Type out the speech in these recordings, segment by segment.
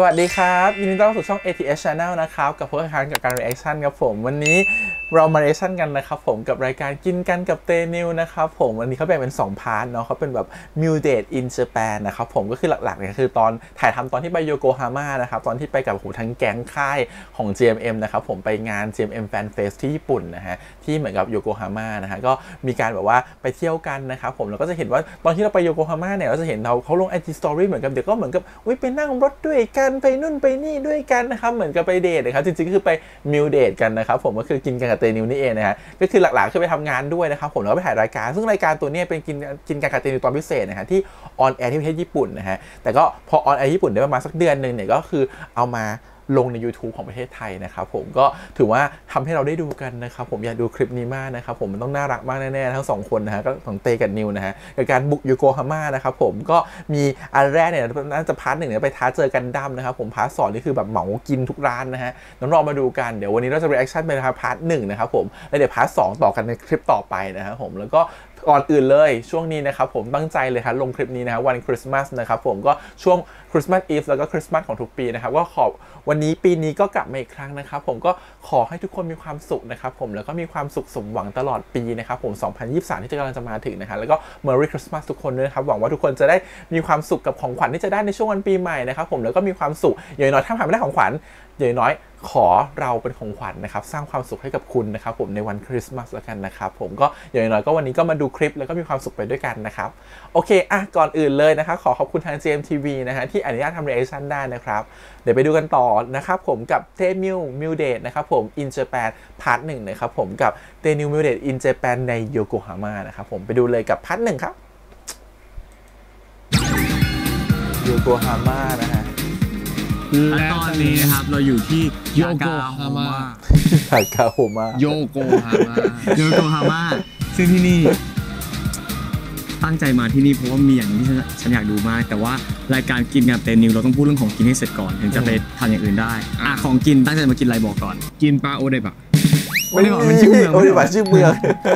สวัสดีครับยินดีต้อนรับสู่ช่อง ATS Channel นะครับกับพวกการกับการ reaction ครับผมวันนี้เรามา reaction กันนะครับผมกับรายการกินกันกับเตนิวนะครับผมวันนี้เขาแบ่งเป็น2พาร์ทเนาะเขาเป็นแบบ Meal Date in Japan นะครับผมก็คือหลักๆเนี่ยคือตอนถ่ายทำตอนที่ไปโยโกฮาม่านะครับตอนที่ไปกับทั้งแก๊งค่ายของ GMM นะครับผมไปงาน GMM Fan Fest ที่ญี่ปุ่นนะฮะที่เหมือนกับโยโกฮาม่านะฮะก็มีการแบบว่าไปเที่ยวกันนะครับผมแล้วก็จะเห็นว่าตอนที่เราไปโยโกฮาม่าเนี่ยเราจะเห็นเขาลง IG Story เหมือนกับเดี๋ยวก็เหมือนกับไปนั่งรถด้วยกันไปนู่นไปนี่ด้วยกันนะครับเหมือนกับไปเดทนะครับจริงๆก็คือไปมิลเดทกันนะครับผมก็คือกินกันกับเตนิวนี่เองนะฮะก็คือหลักๆคือไปทำงานด้วยนะครับผมแล้วก็ไปถ่ายรายการซึ่งรายการตัวนี้เป็นกินกันกับเตนิวตอนพิเศษนะฮะที่ออนแอร์ที่ประเทศญี่ปุ่นนะฮะแต่ก็พอออนแอร์ญี่ปุ่นได้ประมาณสักเดือนนึงเนี่ยก็คือเอามาลงใน YouTube ของประเทศไทยนะครับผมก็ถือว่าทำให้เราได้ดูกันนะครับผมอยากดูคลิปนี้มากนะครับผมมันต้องน่ารักมากแน่ๆทั้ง2คนนะฮะก็ของเตกับนิวนะฮะกับการบุกโยโกฮาม่านะครับผมก็มีอันแรกเนี่ยน่าจะพาร์ทหนึ่งเนี่ยไปท้าเจอกันดั้มนะครับผมพาร์ท2นี่คือแบบเหมากินทุกร้านนะฮะน้องรอมาดูกันเดี๋ยววันนี้เราจะ reaction ไปนะครับพาร์ท1นะครับผมแล้วเดี๋ยวพาร์ท2ต่อกันในคลิปต่อไปนะครับผมแล้วก็ก่อนอื่นเลยช่วงนี้นะครับผมตั้งใจเลยครับลงคลิปนี้นะวันคริสต์มาสนะครับผมก็ช่วงคริสต์มาสอีฟแล้วก็คริสต์มาสของทุกปีนะครับก็ขอวันนี้ปีนี้ก็กลับมาอีกครั้งนะครับผมก็ขอให้ทุกคนมีความสุขนะครับผมแล้วก็มีความสุขสมหวังตลอดปีนะครับผม2023ที่กำลังจะมาถึงนะฮะแล้วก็ Merry Christmas ทุกคนด้วยนะครับหวังว่าทุกคนจะได้มีความสุขกับของขวัญที่จะได้ในช่วงวันปีใหม่นะครับผมแล้วก็มีความสุขอย่างน้อยถ้าผ่านไม่ได้ของขวัญอย่างน้อยขอเราเป็นของขวัญนะครับสร้างความสุขให้กับคุณนะครับผมในวันคริสต์มาสแล้วกันนะครับผมก็อย่างน้อยก็วันนี้ก็มาดูคลิปแล้วก็มีความสุขไปด้วยกันนะครับโอเคก่อนอื่นเลยนะครับขอบคุณทาง GMTV นะฮะที่อนุญาตทำ reaction ได้นะครับเดี๋ยวไปดูกันต่อนะครับผมกับเตนิวมิลเดทนะครับผม in Japan พาร์ท1นะครับผมกับเตนิวมิลเดท in Japan ในโยโกฮาม่านะครับผมไปดูเลยกับพาร์ท1ครับโยโกฮาม่านะฮะและตอนนี้นะครับเราอยู่ที่โยโกฮาม่าโยโกฮาม่าซึ่งที่นี่ตั้งใจมาที่นี่เพราะว่ามีอย่างที่ฉันอยากดูมากแต่ว่ารายการกินกับเตนิวเราต้องพูดเรื่องของกินให้เสร็จก่อนถึงจะไปทำอย่างอื่นได้ของกินตั้งใจมากินอะไรบอกก่อนกินปลาโอเดบะไม่ได้บอกมันชื่อเมืองโอเดบะชื่อเมือง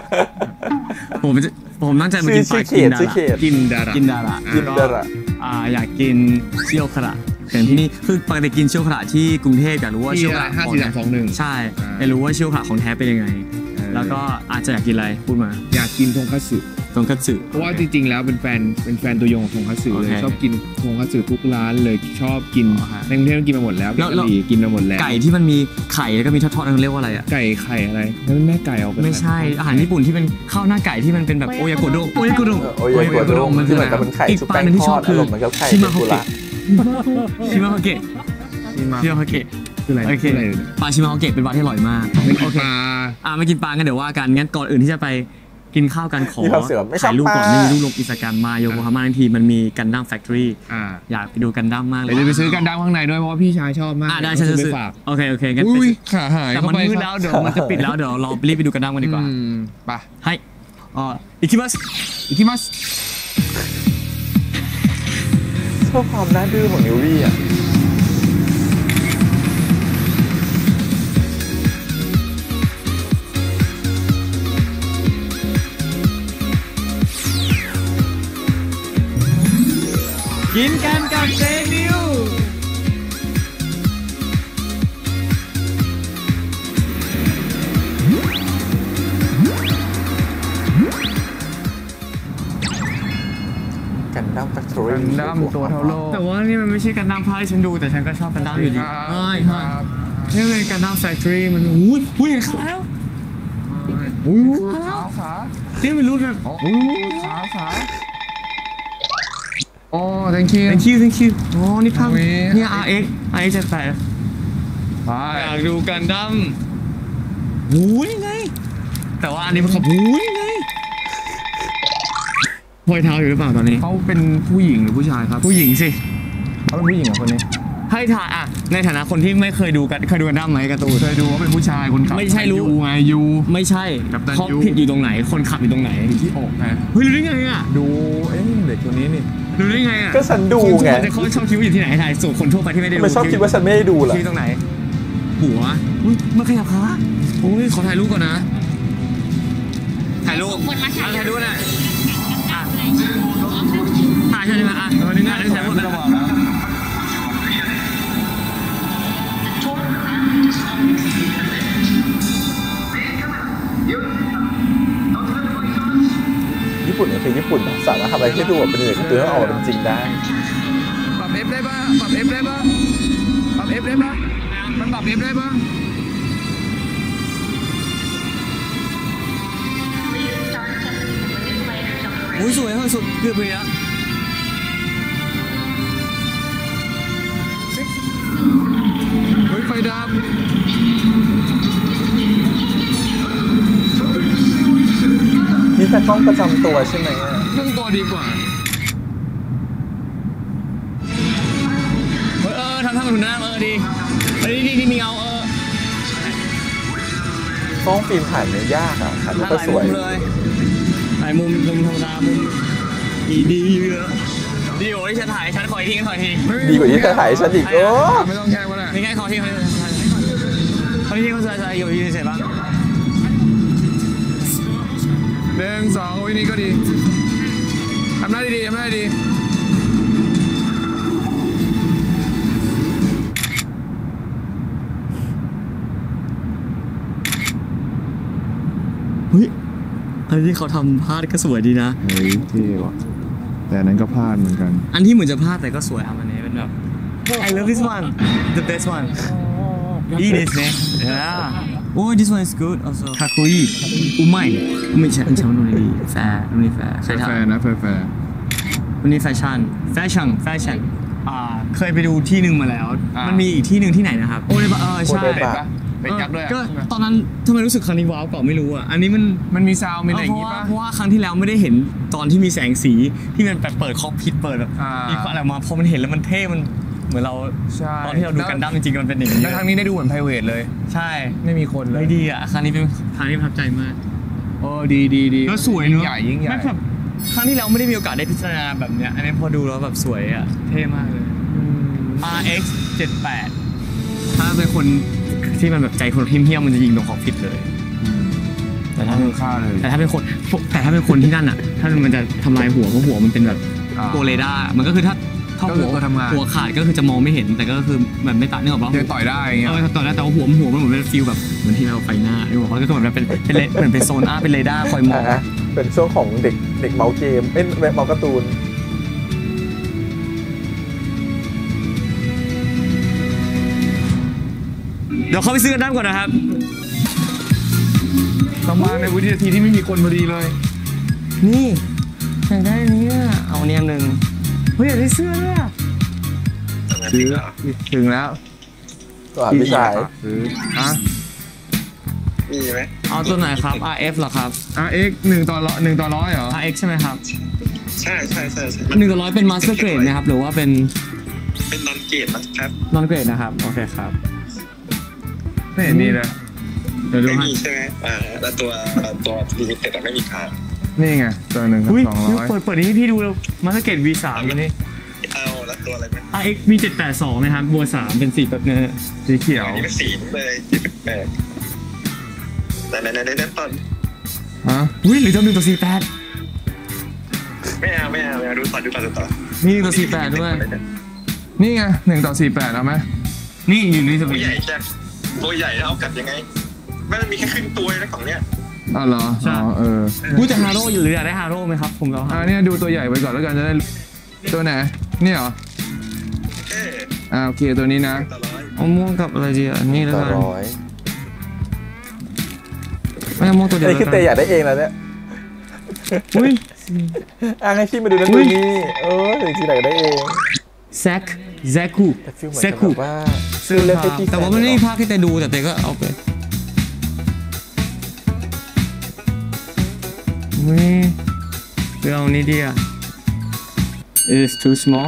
ผมตั้งใจมากินปลากินดาระอยากกินเชี่ยวขระอย่างที่นี่คือปกติกินเชี่ยวขระที่กรุงเทพอยากรู้ว่าเชี่ยวขระใช่ไม่รู้ว่าเชี่ยวขระของแท้เป็นยังไงแล้วก็อาจจะอยากกินอะไรพูดมาอยากกินทงคัตสึเพราะว่าจริงๆแล้วเป็นแฟนตัวยงของทงคัตสึเลยชอบกินทงคัตสึทุกร้านเลยชอบกินในกรุงเทพกินมาหมดแล้วกินมาหมดแล้วไก่ที่มันมีไข่แล้วก็มีทอดๆนั่นเรียกว่าอะไรอะไก่อะไรนั่นแม่ไก่เอาไม่ใช่อาหารญี่ปุ่นที่เป็นข้าวหน้าไก่ที่มันเป็นแบบโอยาโกโดงมันคือแบบเป็นไข่ชุบแป้งทอดอารมณ์เหมือนกับไข่ชิมาฮาเกะคืออะไรปลาชิมาฮาเกะเป็นปลาที่อร่อยมากโอเคไม่กินปลากันเดี๋ยวว่ากันงั้นก่อนอื่นที่จะไปกินข้าวกันขอถ่ายรูปก่อนไม่มีรูปลงอินสตาแกรมมาโยโกฮาม่าทันทีมันมีกันดั้มแฟคทอรี่อยากไปดูกันดั้มมากเลยจะไปซื้อกันดั้มข้างในด้วยเพราะว่าพี่ชายชอบมากได้ฉันจะซื้อโอเคงั้นขาหายแต่มันมืดแล้วเดี๋ยวมันจะปิดแล้วเดี๋ยวเรารีบไปดูกันดั้มกันดีกว่าไปให้อิคิมัสชอบความน่าดื้อของนิวรี่กินกันกับเตนิวกันดั้มแฟคทอรี่กันดั้มตัวเท่าโลกแต่ว่านี่มันไม่ใช่กันดั้มพายฉันดูแต่ฉันก็ชอบกันดั้มอยู่ดีนี่เป็นกันดั้มแฟคทอรี่มันอุ้ยเห็นขาแล้วขาที่มันรู้แบบขาอ๋อ thank you อ๋อนี่ภาพนี่ RX 78อยากดูกันดั้มนี่ไงแต่ว่าอันนี้มันขับนี่ไงพอยเท้าอยู่หรือเปล่าตอนนี้เขาเป็นผู้หญิงหรือผู้ชายครับผู้หญิงสิเขาเป็นผู้หญิงเหรอคนนี้ให้ถ่ายในฐานะคนที่ไม่เคยดูกันดั้มไหมการ์ตูนเคยดูว่าเป็นผู้ชายคนขับไม่ใช่รู้ไงยูไม่ใช่คอกผิดอยู่ตรงไหนคนขับอยู่ตรงไหนที่อกไงเฮ้ยรู้ได้ไงดูเด็กคนนี้นี่รู้ได้ไงก็ฉันดูไงเขาชอบคิดว่าอยู่ที่ไหนถ่ายส่วนคนทั่วไปที่ไม่ได้ดูไม่ชอบคิดว่าฉันไม่ได้ดูหรอที่ตรงไหนหัวมันขยับขาขอถ่ายรูปก่อนนะถ่ายรูปนะถ่ายใช่ไหมตอนนี้น่าจะใช้หมดแล้วญี่ปุ่นก็คือญี่ปุ่นสามารถทำอะไรที่ดูแบบเป็นอื่นตัวให้ออกมาเป็นจริงได้ปรับ F ได้ปะปรับ F ได้ปะปรับ F ได้ปะมันปรับ F ได้ปะอุ้ยสวยมากสุดเกือบเลยนะเฮ้ยไฟดับนี่แต่กล้องประจำตัวใช่ไหมเรื่องตัวดีกว่าทำมันหน้าดีดีมีเงากล้องฟิล์มถ่ายเนี่ยยากอ่ะถ่ายไม่ค่อยสวยถ่ายมุมธรรมดามุมดีเยอะดีกว่าที่ฉันถ่ายฉันขออีกทีดีกว่าที่เธอถ่ายฉันอีกโอ้ไม่ต้องแค่ก็ได้ไม่ง่ายขอที่เขาจะอยู่เฉยๆบ้าง 1 2วินี่ก็ดีทำได้ดีทำได้ดีเฮ้ยอันที่เขาทำพลาดก็สวยดีนะเฮ้ยเท่ว่ะแต่นั้นก็พลาดเหมือนกันอันที่เหมือนจะพลาดแต่ก็สวยอันนี้เป็นแบบ I love this one the best one いいですね yeah oh this one is good also かっこいいうまいไม่ใช่รุ่นนี้ดีแฟร์รุ่นนี้แฟร์แฟร์นะแฟร์รุ่นนี้แฟชั่นเคยไปดูที่หนึ่งมาแล้วมันมีอีกที่หนึ่งที่ไหนนะครับโอเดบะใช่ไปยักษ์ด้วยก็ตอนนั้นทำไมรู้สึกครั้งนี้ว้าวก่อนไม่รู้อ่ะอันนี้มันมีซาวมีอะไรอย่างงี้ป่ะเพราะว่าครั้งที่แล้วไม่ได้เห็นตอนที่มีแสงสีที่มันแบบเปิดคอกพิทเปิดแบบมีอะไรมาพอมันเห็นแล้วมันเท่มันเหมือนเราตอนที่เราดูกันดั้มจริงๆมันเป็นอย่างนี้แล้วครั้งนี้ได้ดูเหมือน private เลยใช่ไม่มีคนเลยดีอ่ะครั้งนี้เป็นครั้งที่ประทับใจมากโอ้ดีแล้วสวยเนอะใหญ่ยิ่งใหญ่แบบครั้งที่แล้วไม่ได้มีโอกาสได้พิจารณาแบบเนี้ยอันนี้พอดูแล้วแบบสวยอ่ะเท่มากเลย RX 78ถ้าเป็นคนที่มันแบบใจคนเหี้ยมมันจะยิงตรงขอบผิดเลยแต่ถ้าเป็นค่าเลยแต่ถ้าเป็นคนที่นั่นอ่ะถ้ามันจะทำลายหัวเพราะหัวมันเป็นแบบตัวเรดาร์มันก็คือถ้าหัวขาดก็คือจะมองไม่เห็นแต่ก็คือแบบไม่ตัดนึกออกป่ะจะต่อยได้เงี้ยต่อยได้แต่ว่าหัวมันเหมือนเป็นฟิลแบบเหมือนที่เราไฟหน้าที่บอกเขาก็เหมือนเป็นเหมือนเป็นโซน่าเป็นเรดาร์คอยมองเป็นช่วงของเด็กเมาเกมเมาการ์ตูนเดี๋ยวเข้าไปซื้อกันด้านก่อนนะครับต้องมาในวินาทีที่ไม่มีคนพอดีเลยนี่อยากได้นี้เอาเนี่ยหนึ่งเฮ้ยอยากได้เสื้อด้วยซื้อถึงแล้วตัวพี่ชายซื้อมีไหมเอาตัวไหนครับ RF เหรอครับ RX 1 ต่อ 100เหรอ RX ใช่ไหมครับใช่ 1 ต่อ 100เป็น Master Grade ไหมครับหรือว่าเป็น non grade นะครับ non grade นะครับโอเคครับไม่เห็นมีเลยไม่มีใช่ไหมแล้วตัวลิมิเต็ดไม่มีขาดนี่ไงตัว1 200 เปิดนี้ให้พี่ดูแล้ว Master Grade V3 อันนี้เอาแล้วตัวอะไรไหม RX V782 นะครับบัว3เป็นสีแบบเนื้อสีเขียวนี่เป็นสีเลย78ไหนตอนอุ้ยหรือจะ1 ต่อ 48 ไม่เอาดูต่อนี่1 ต่อ 48ด้วยนี่ไง1 ต่อ 48เอาไหมนี่อยู่นี่ตัวใหญ่แค่ตัวใหญ่แล้วเอากัดยังไงมันมีแค่ครึ่งตัวนะของเนี้ยอ๋อเหรอพูดจะฮาโร่อยู่หรืออยากได้ฮาโร่ไหมครับผมเราเนี่ยดูตัวใหญ่ไปก่อนแล้วกันจะได้ตัวไหนนี่เหรอโอเคตัวนี้นะเอาม่วงกับอะไรดีอ่ะนี่แล้วกันไม่ม่วงตัวเดียวนี่คือเตยอยากได้เองแล้วเนี่ยอุ้ยให้พี่มาดูนั่นดูนี่ถึงที่ไหนได้เองแซคูว่าซื้อเล่นให้พี่แต่ว่าไม่ได้ภาคที่เตดูแต่เตก็เอาไปเอานี่ดีอ่ะ It's too small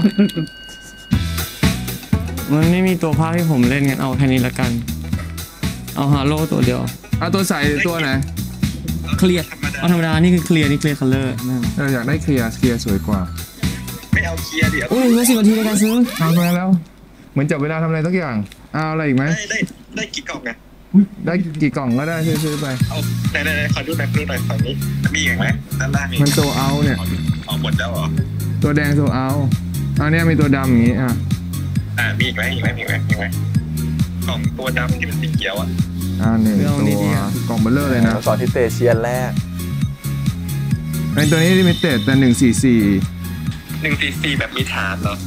มันไม่มีตัวภาคที่ผมเล่นงั้นเอาแค่นี้ละกันเอาฮาโลตัวเดียวเอาตัวใส่ตัวไหนเคลียร์เอาธรรมดานี่คือเคลียร์นี่เคลียร์คัลเลอร์อยากได้เคลียร์สวยกว่าไม่เอาเคลียร์ดิโอ้ยเหลือ10 นาทีในการซื้อทำมาแล้วเหมือนจับเวลาทำอะไรสักอย่างเอาอะไรอีกไหมได้กี่กล่องไงได้กี่กล่องก็ได้ซื้อไปเอาไหนขอดูหน่อยฝั่งนี้มีอีกไหมด้านล่างมีมันโซเอาเนี่ยเอาหมดแล้วเหรอตัวแดงโซเอาเนี่ยมีตัวดำอย่างนี้มีอีกไหมกล่องตัวดำที่เป็นสีเขียวอ่ะหนึ่งตัวกล่องเบลเลอร์เลยนะตอนที่เตเชียนแรกไอตัวนี้ลิมิเต็ดแต่ 144แบบมีฐานเหรอ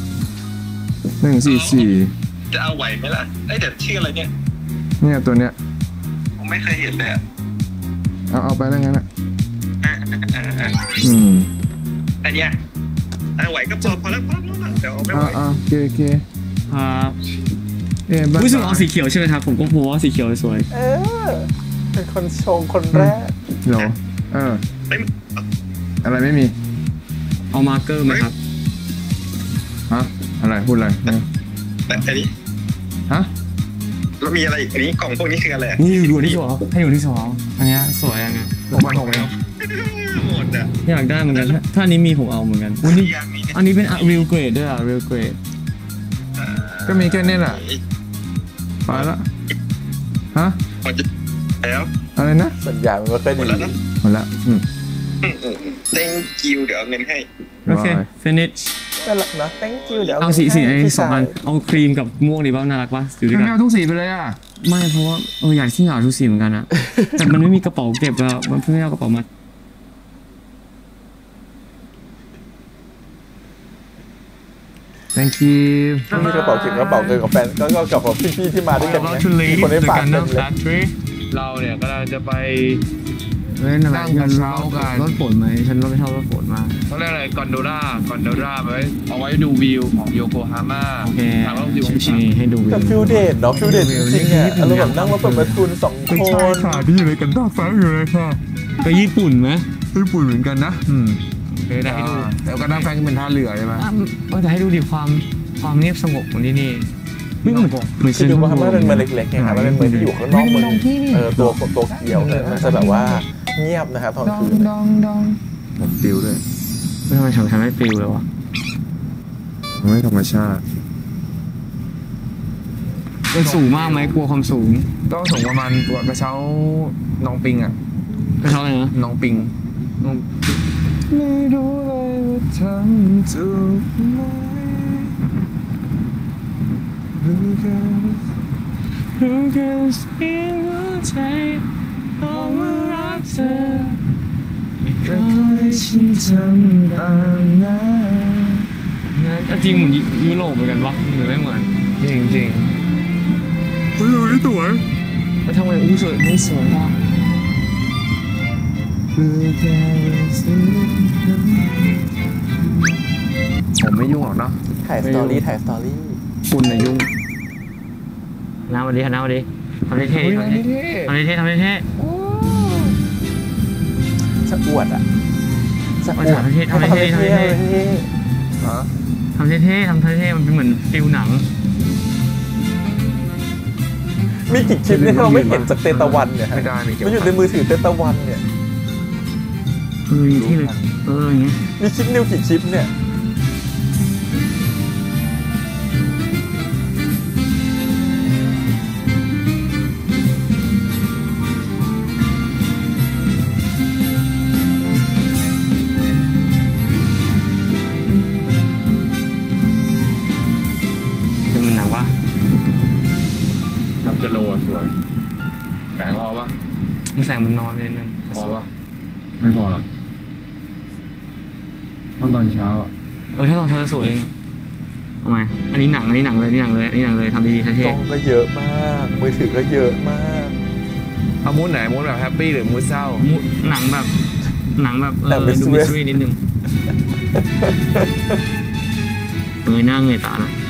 144 จะเอาไหวไหมล่ะแต่ชื่ออะไรเนี่ยตัวเนี้ยผมไม่เคยเห็นเลยอ่ะเอาไปแล้วงั้นอ่ะอันเนี้ยไหวก็พอแล้วเดี๋ยวเอาไม่ไหวโอเคครับรู้สึกเอาสีเขียวใช่ไหมครับผมก็พูดว่าสีเขียวสวยเป็นคนชงคนแรกเหรออะไรไม่มีเอามาร์เกอร์ไหมครับอะไรพูดอะไรแต่อันนี้แล้วมีอะไรอีกอันนี้กล่องพวกนี้คืออะไรนี่ดูที่สองให้ดูที่สองอันนี้สวยอันนี้ 6,600เองหมดอ่ะอยากได้เหมือนกันถ้าอันนี้มีผมเอาเหมือนกันอันนี้เป็น real grade ด้วยreal grade ก็มีแค่นี้แหละไปละหมดแล้วอะไรนะสัญญาณมันก็ค่อยดีหมดละ thank you เดี๋ยวเอาเงินให้โอเค finish น่ารักนะ thank you เดี๋ยวเอาสีไอ้2 อันเอาครีมกับม่วงดีป่ะน่ารักป่ะอยู่ด้วยกันไม่เอาทุกสีไปเลยไม่เพราะว่าอยากที่อยากทุกสีเหมือนกันอะแต่มันไม่มีกระเป๋าเก็บแล้วมันเพิ่งเอากระเป๋ามา thank you มีกระเป๋าเก็บกระเป๋าเงินกับแฟนก็กับพี่ๆที่มาด้วยกันคนได้ฝากเงินเราเนี่ยก็จะไปนั่งกระเช้ากันรถฝนไหมฉันไม่ชอบรถฝนมากเขาเรียกอะไรกอนโดร่าไว้เอาไว้ดูวิวของโยโกฮาม่าโอเคทางรถวิวให้ดูวิวกับฟิลเดทเนาะฟิลเดทจริงๆอ่ะเราแบบนั่งรถเปิดประตู2 คนใช่ค่ะที่อยู่ในกันด้าฟ้าอยู่เลยค่ะไปญี่ปุ่นไหมญี่ปุ่นเหมือนกันนะได้ให้ดูแต่กันด้าฟ้าเป็นท่าเรือใช่ไหมจะให้ดูดิความเงียบสงบของที่นี่ไม่เหมือนคือดูว่ามันเป็นเมืองเล็กๆไงครับมันเป็นเมืองที่อยู่ข้างนอกเมืองตัวเกียวเลยมันจะแบบว่าเงียบนะครับตอนคืนปิวเลยทำไมฉันไม่ปิวเลยวะไม่ธรรมชาติเป็นสูงมากไหมกลัวความสูงต้องสูงประมาณตัวกระเช้าน้องปิงอ่ะกระเช้าอะไรนะน้องปิงไม่รู้เลยว่าทำถูกไหมรู้กันสิ่งหัวใจบอกว่ารักเธอก็ให้ฉันทำตามนั้นจริงเหมือนยุโรปเหมือนกันวะหรือไม่เหมือนจริงดูนี่สวยแล้วทำไมสวยไม่สวยมากผมไม่ยุ่งหรอกเนาะถ่ายสตอรี่คุณน่ะยุ่งน้ำวันนี้ทำเท่จะอวดอ่ะทำเท่มันเป็นเหมือนฟิลหนังมีกี่คลิปที่เราไม่เห็นจากเตตะวันเนี่ยมันอยู่ในมือถือเตตะวันเนี่ยที่เลยอย่างเงี้ยมีคลิปนิวกี่คลิปเนี่ยจะโลสวยแสงพอปะแสงมันนอนเลยนึงพอปะไม่พอหรอกตอนเช้าถ้าตอนเช้าสวยเองทำไมอันนี้หนังเลยทำดีๆเท่ๆกล้องก็เยอะมากมือถือก็เยอะมากเอามูดไหนมูดแบบแฮปปี้หรือมูดเศร้าหนังแบบดูมิสทรีนิดนึงหน้าเงยตานะ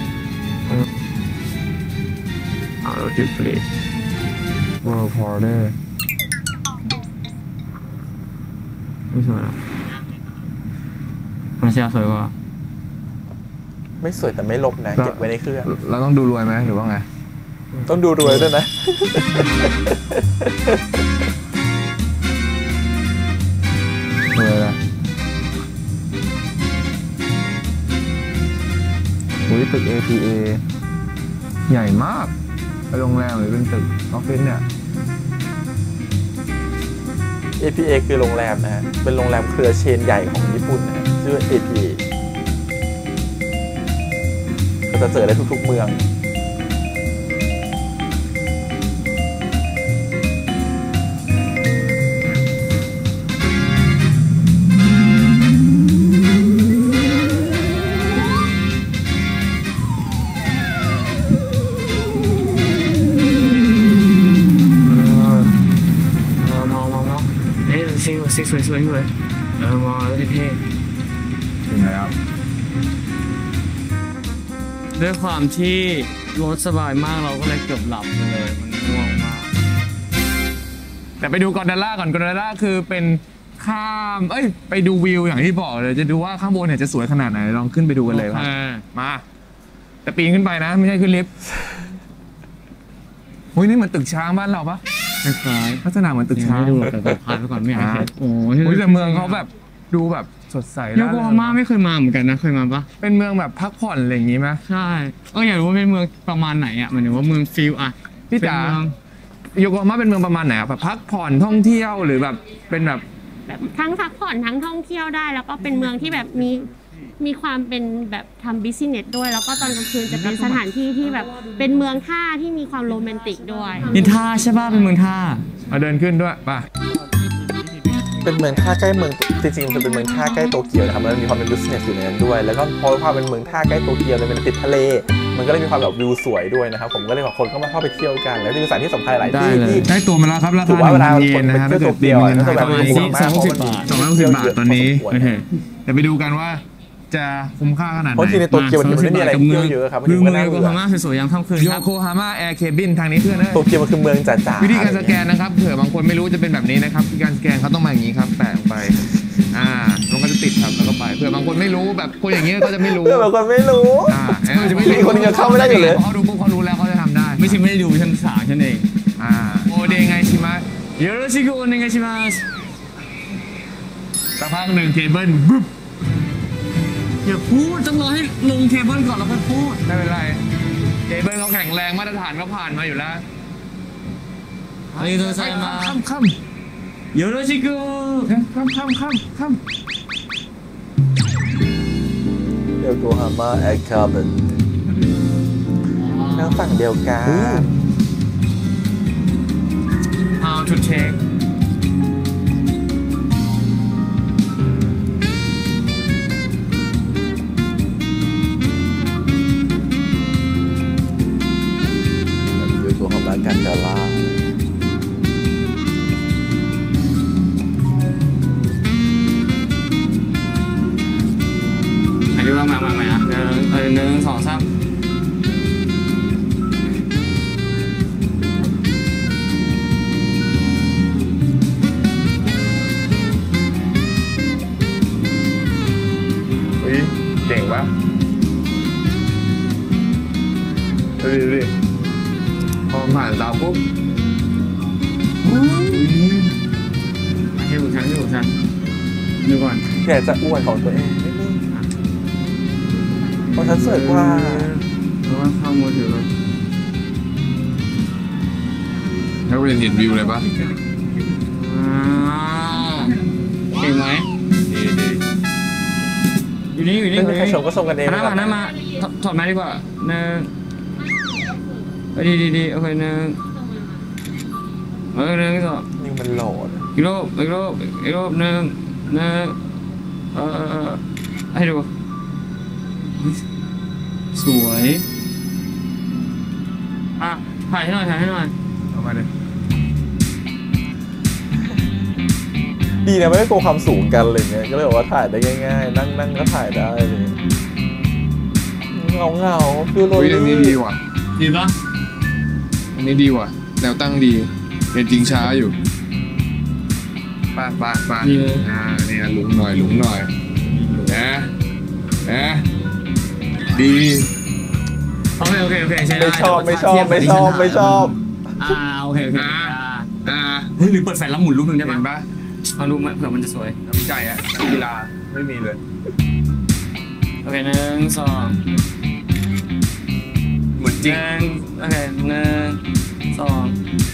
เราจุดเปลี่ยน World Porter ไม่สวยหรอมาเชียร์สวยกว่าไม่สวยแต่ไม่ลบนะเก็บไว้ในเครื่องเราต้องดูรวยไหมหรือว่าไงต้องดูรวยด้วยนะรวยอะไรตึก APA ใหญ่มากโรงแรมหรือเป็นตึกออฟฟิศเนี่ย APA คือโรงแรมนะฮะเป็นโรงแรมเครือเชนใหญ่ของญี่ปุ่นนะชื่อ APA ก็จะเจอได้ทุกๆเมืองซิสวยมองแล้วเท่ถึงแล้วด้วยความที่รถสบายมากเราก็เลยเกือบหลับไปเลยมันง่วงมากแต่ไปดูกอนดาล่าก่อนกอนดาล่าคือเป็นข้ามไปดูวิวอย่างที่บอกเลยจะดูว่าข้างบนเนี่ยจะสวยขนาดไหนลองขึ้นไปดูกันเลยครับมาแต่ปีนขึ้นไปนะไม่ใช่ขึ้นลิฟต์โอ้ยนี่เหมือนตึกช้างบ้านเราปะคล้ายลักษณะเหมือนตึกช้างดูแต่พาไปก่อนไม่อยากโอ้ยแต่เมืองเขาแบบดูแบบสดใสโยโกฮาม่าไม่เคยมาเหมือนกันนะเคยมาปะเป็นเมืองแบบพักผ่อนอะไรอย่างงี้ไหมใช่อยากรู้ว่าเป็นเมืองประมาณไหนอ่ะหมายถึงว่าเมืองฟิลอ่ะพี่จ๋าโยโกฮาม่าเป็นเมืองประมาณไหนแบบพักผ่อนท่องเที่ยวหรือแบบเป็นแบบทั้งพักผ่อนทั้งท่องเที่ยวได้แล้วก็เป็นเมืองที่แบบมีความเป็นแบบทำบิสเนสด้วยแล้วก็ตอนกลางคืนจะเป็นสถานที่ที่แบบเป็นเมืองท่าที่มีความโรแมนติกด้วยเป็นท่าใช่ป่ะเป็นเมืองท่ามาเดินขึ้นด้วยป่ะเป็นเมืองท่าใกล้เมืองจริงๆมันเป็นเมืองท่าใกล้โตเกียวนะครับแล้วมีความเป็นบิสเนสอยู่ในนั้นด้วยแล้วก็เพราะว่าเป็นเมืองท่าใกล้โตเกียวเลยเป็นติดทะเลมันก็เลยมีความแบบวิวสวยด้วยนะครับผมก็เลยบอกคนก็มาเข้าไปเที่ยวกันแล้วที่มีสถานที่สำคัญหลายที่ที่ได้ตัวมาแล้วครับราคา1,000 เยนนะฮะถ้าเกิดเดียวก็จะแบบ260 บาทตอนนี้โอเคเดี๋ยวไปดูกันว่าจะคุ้มค่าขนาดไหนเพราะที่ในโตเกียวมันไม่มีอะไรเที่ยวเยอะครับคือเมืองโยโกฮาม่าสวยๆยามค่ำคืนโยโกฮาม่าแอร์เคบินทางนี้เพื่อนโตเกียวมันคือเมืองจ๋าวิธีการสแกนนะครับเผื่อบางคนไม่รู้จะเป็นแบบนี้นะครับวิธีการสแกนเขาต้องมาอย่างนี้ครับแปะลงไปลงก็จะติดครับแล้วก็ไปเผื่อบางคนไม่รู้แบบคนอย่างนี้ก็จะไม่รู้บางคนไม่รู้จะไม่รู้คนยังเข้าไม่ได้อยู่เลยเขาดูปุ๊บเขารู้แล้วเขาจะทำได้ไม่ใช่ไม่ได้ดูชั้น3ชั้นเองโอเดไงชิมะโยโรชิโกโอเดไงชิมะสักพักหนึ่งเคเบิลบุ๊บอย่าพูดต้องรอให้ลงเคเบิลก่อนแล้วค่อยพูดไม่เป็นไรเคเบิลเขาแข็งแรงมาตรฐานเขาผ่านมาอยู่แล้วอันนี้ตัวใส่มาค่ำโยโรชิโกค่ำโยโกฮาม่าแอร์เคบินนั่งฝั่งเดียวกัน How to take กันดาล่าอันนี้ว่ามา1 2 3 เก่งปะดูดิพอผ่านเราปุ๊บให้บุกชั้นดูก่อนอยากจะอ้วนของตัวเองนิดนึงเพราะฉันสวยกว่าเพราะว่าเข้ามือถือเลยแล้วเรียนเห็นวิวเลยปะเก่งไหมอยู่นี่ใครชมก็ชมกันเองนะมาถอดมาดีกว่าดีโอเค1 2 นี่มันโหลดอีกรอบ1ให้ดูสวยถ่ายให้หน่อยเอามาเลยดีนะไม่ได้โกงความสูงกันอะไรเงี้ยก็เลยบอกว่าถ่ายได้ง่ายๆนั่งก็ถ่ายได้เลยเงาฟิลโรลี่อันนี้ดีว่ะดีปะอันนี้ดีว่ะแนวตั้งดีเป็นจริงช้าอยู่ป้านี่หลุมหน่อยนะดีโอเคใช่ได้ไม่ชอบโอเคหรือเปิดแฟลชแล้วหมุนลูกนึงได้ปะเอาลูกเผื่อมันจะสวยน้ำใจอ่ะกีฬาไม่มีเลยโอเค1 2 เหมือนจริงโอเค1 2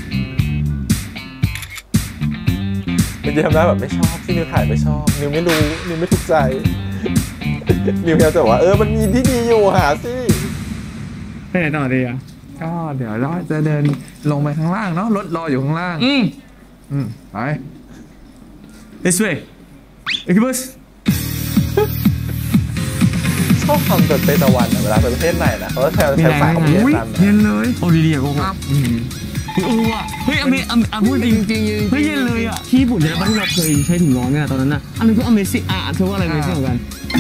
เป็นจะทำได้แบบไม่ชอบที่นิวถ่ายไม่ชอบนิวไม่รู้นิวไม่ถูกใจนิวพยายามจะบอกว่ามันมีที่ดีอยู่หาสิไปไหนต่อดีอ่ะก็เดี๋ยวเราจะเดินลงไปข้างล่างเนาะรถรออยู่ข้างล่างไป this way Equibus ชอบทำแบบเตะวันเวลาไปประเทศไหนนะเขาจะใช้สายของเวียดนามเย็นเลยโอ้ดีๆอ่ะโก้ว่ะเฮ้ยพูดจริงเฮ้ยเย็นเลยอ่ะที่ญี่ปุ่นดี๋ยวที่เราเคยใช้ถุงร้อนเนี่ยตอนนั้นน่ะอันนั้นคือ Amazing เธอว่าอะไร Amazing เหมือนกัน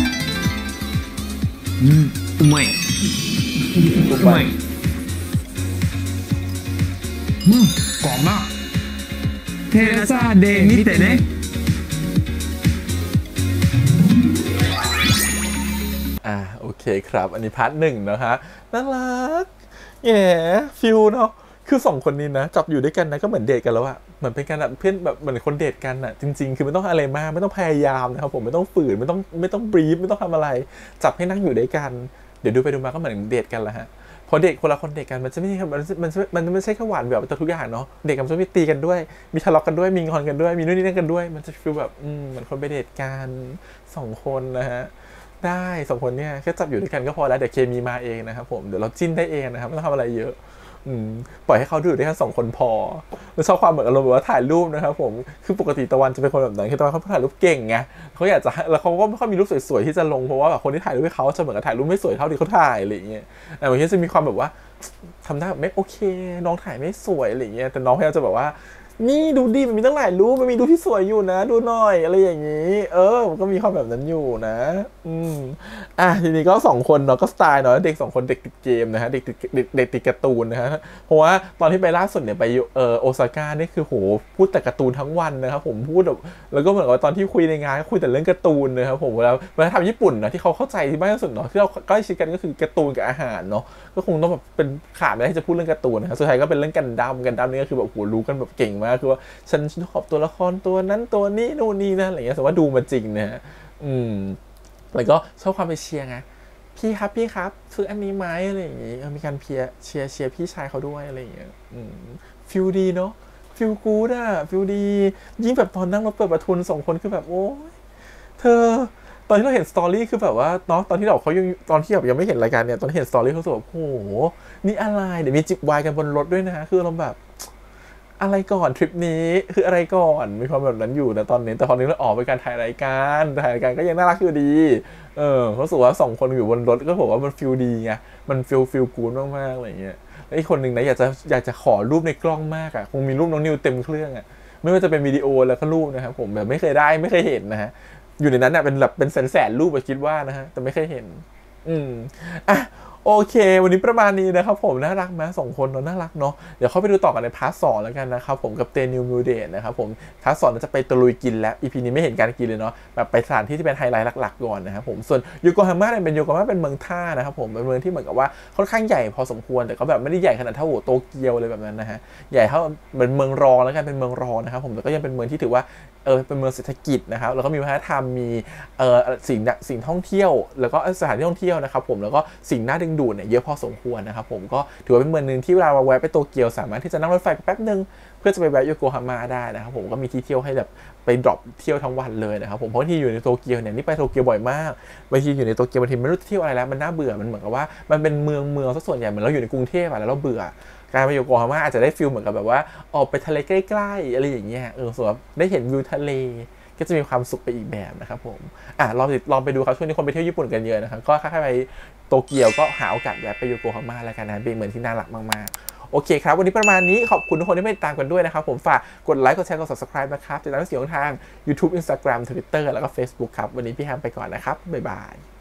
ไม่กรอบมากเทเลซาเดมิเตเนะโอเคครับอันนี้พาร์ทหนึ่งนะคะน่ารักแง่ฟิลเนาะคือ2คนนี้นะจับอยู่ด้วยกันนะก็เหมือนเดทกันแล้วอะเหมือนเป็นการแบบเพื่อนแบบเหมือนคนเดทกันอะจริงๆคือไม่ต้องอะไรมากไม่ต้องพยายามนะครับผมไม่ต้องฝืนไม่ต้องบรีฟไม่ต้องทำอะไรจับให้นั่งอยู่ด้วยกันเดี๋ยวดูไปดูมาก็เหมือนเดทกันละฮะพอเด็กคนละคนเด็กกันมันจะไม่ใช่มันไม่ใช่แค่หวานแบบแต่ทุกอย่างเนาะเด็กกันจะมีตีกันด้วยมีทะเลาะกันด้วยมีงอนกันด้วยมีนู่นนี่นั่นกันด้วยมันจะฟีลแบบเหมือนคนไปเดทกัน2คนนะฮะได้2คนเนี่ยแค่จับอยู่ด้วยกันก็พอแล้วเดี๋ยวเคมีมาเองนะครับผมเดี๋ยวเราจิ้นได้เองนะครับไม่ต้องทำอะไรเยอะปล่อยให้เขาดูได้แค่2คนพอแล้วชอบความเหมือนอารมณ์แบบว่าถ่ายรูปนะครับผมคือปกติตะวันจะเป็นคนแบบนั้นคือตะวันเขาถ่ายรูปเก่งไงเขาอยากจะแล้วเขาก็ไม่ค่อยมีรูปสวยๆที่จะลงเพราะว่าแบบคนที่ถ่ายรูปให้เขาจะเหมือนกับถ่ายรูปไม่สวยเท่าที่เขาถ่ายอะไรอย่างเงี้ยแต่บางทีจะมีความแบบว่าทำได้แบบไม่โอเคน้องถ่ายไม่สวยอะไรอย่างเงี้ยแต่น้องพยายามจะแบบว่านี่ดูดิมันมีตั้งหลายรูปมันมีรูปที่สวยอยู่นะดูหน่อยอะไรอย่างนี้มันก็มีความแบบนั้นอยู่นะทีนี้ก็2คนเนาะก็สไตล์เนาะเด็ก2คนเด็กติดเกมนะฮะเด็กติดการ์ตูนนะฮะเพราะว่าตอนที่ไปล่าสุดเนี่ยไปโอซาก้านี่คือโหพูดแต่การ์ตูนทั้งวันนะครับผมพูดแบบแล้วก็เหมือนกับตอนที่คุยในงานก็คุยแต่เรื่องการ์ตูนนะครับผมแล้ววัฒนธรรมญี่ปุ่นนะที่เขาเข้าใจที่มากที่สุดเนาะที่เราใกล้ชิดกันก็คือการ์ตูนกับอาหารเนาะก็คงต้องแบบเป็นขาดไม่ได้ที่จะพูดเรื่องการ์ตูนนะครับสุดท้ายก็เป็นเรื่องกันดั้มนี่ก็คือแบบโหรู้กันแบบเก่งมากคือว่าฉันชอบตัวละครตัวนั้นตัวนี้นู่นนี่นั่นอะไรเงี้ยแต่ว่าดูมาจริงนะฮะแล้วก็ชอบความไปเชียร์ไงพี่ครับซื้ออันนี้ไหมอะไรอย่างงี้มีการเชียร์พี่ชายเขาด้วยอะไรอย่างเงี้ยฟิลดีเนาะฟิลกู๊ดอะฟิลดียิ่งแบบตอนนั่งรถเปิดประทุน2คนคือแบบโอ้ยเธอตอนที่เราเห็นสตอรี่คือแบบว่าเนาะตอนที่เขาตอนที่แบบยังไม่เห็นรายการเนี่ยตอนเห็นสตอรี่เขาแบบโอ้โหนี่อะไรเดี๋ยวมีจิบไวน์กันบนรถด้วยนะคือเราแบบอะไรก่อนทริปนี้คืออะไรก่อนมีความแบบนั้นอยู่นะตอนนี้แต่ตอนนี้เราออกไปการถ่ายรายการก็ยังน่ารักอยู่ดีเขาสึกว่า2คนอยู่บนรถก็บอกว่ามันฟิลดีไงมันฟิลกู๊ดมากๆอะไรอย่างเงี้ยแล้วอีกคนหนึ่งนะอยากจะขอรูปในกล้องมากอ่ะคงมีรูปน้องนิวเต็มเครื่องอ่ะไม่ว่าจะเป็นวิดีโอแล้วก็รูปนะครับผมแบบไม่เคยเห็นนะฮะอยู่ในนั้นอ่ะเป็นแบบเป็นแสนรูปคิดว่านะฮะแต่ไม่เคยเห็นโอเควันนี้ประมาณนี้นะครับผมน่ารักไหม2คนเนาะน่ารักเนาะเดี๋ยวเข้าไปดูต่อกันในพาร์ท 2แล้วกันนะครับผมกับเตนิวมิวเดตนะครับผมพาร์ท 2จะไปตะลุยกินแล้ว EP นี้ไม่เห็นการกินเลยเนาะแบบไปสถานที่ที่เป็นไฮไลท์หลักๆก่อนนะครับผมส่วนโยโกฮาม่าเนี่ยเป็นเมืองท่านะครับผมเป็นเมืองที่เหมือนกับว่าค่อนข้างใหญ่พอสมควรแต่ก็แบบไม่ได้ใหญ่ขนาดเท่าโตเกียวเลยแบบนั้นนะฮะใหญ่เท่าเป็นเมืองรองแล้วกันเป็นเมืองรองนะครับผมแต่ก็ยังเป็นเมืองที่ถือว่าเป็นเมืองเศรษฐกิจนะครับแล้วก็มีวัฒนธรรมมีสิ่งท่องเที่ยวแล้วก็สถานที่ท่องเที่ยวนะครับผมแล้วก็สิ่งน่าดึงดูดเนี่ยเยอะพอสมควรนะครับผมก็ถือว่าเป็นเมืองนึงที่เวลาเราแวะไปโตเกียวสามารถที่จะนั่งรถไฟแป๊บนึงเพื่อจะไปแวะโยโกฮาม่าได้นะครับผมก็มีที่เที่ยวให้แบบไปดรอปเที่ยวทั้งวันเลยนะครับผมเพราะที่อยู่ในโตเกียวเนี่ยนี่ไปโตเกียวบ่อยมากบางทีอยู่ในโตเกียวบางทีไม่รู้จะเที่ยวอะไรแล้วมันน่าเบื่อมันเหมือนกับว่ามันเป็นเมืองซะส่วนใหญ่เหมือนเราอยู่ในกรุงเทพแล้วเราเบื่อการไปโยโกฮาม่าอาจจะได้ฟีลเหมือนกับแบบว่าออกไปทะเลใกล้ๆอะไรอย่างเงี้ยส่วนได้เห็นวิวทะเลก็จะมีความสุขไปอีกแบบนะครับผมลองไปดูครับช่วงนี้คนไปเที่ยวญี่ปุ่นกันเยอะนะครับก็ถ้าไปโตเกียวก็หาโอกาสแวะไปโยโกฮาม่าแล้วกันนะเป็นเมืองที่น่ารักมากๆโอเคครับวันนี้ประมาณนี้ขอบคุณทุกคนที่ติดตามกันด้วยนะครับผมฝากกดไลค์กดแชร์กด Subscribe นะครับติดตามเสียงทาง YouTube Instagram Twitter แล้วก็ Facebook ครับวันนี้พี่แฮมไปก่อนนะครับบ๊ายบาย